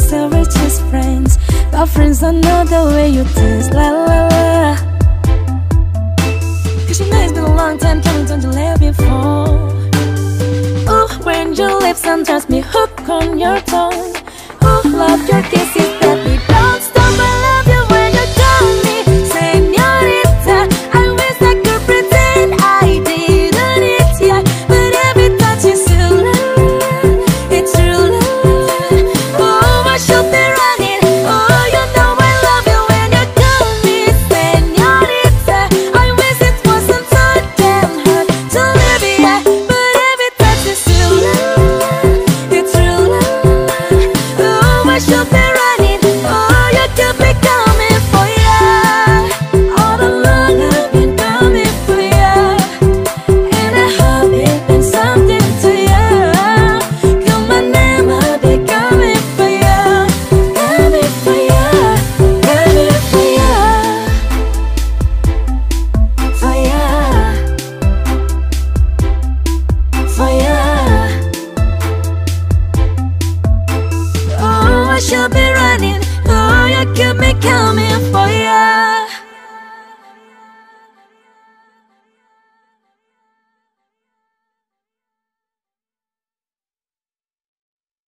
say we're just friends, but friends don't know the way you taste. La la la. Cause you know it's been a long time coming, don't you let before. Oh, when your lips undress me, hook on your tongue. Oh, love your kisses, baby, don't stop. I love you when you call me señorita. I wish I could pretend I didn't hit ya, but every touch is true love, it's true love. Oh, I should be running. Oh, you know I love you when you call me señorita. I wish it wasn't so damn hard to live ya, but every touch is true love, it's true love. Oh, I should be running. Oh, you could be coming for ya. All along I've been coming for ya, and I hope it means something to ya. Call my name, I'll be coming for ya, coming for ya, coming for ya, for ya, for ya. Oh, I should be running. Oh, you could be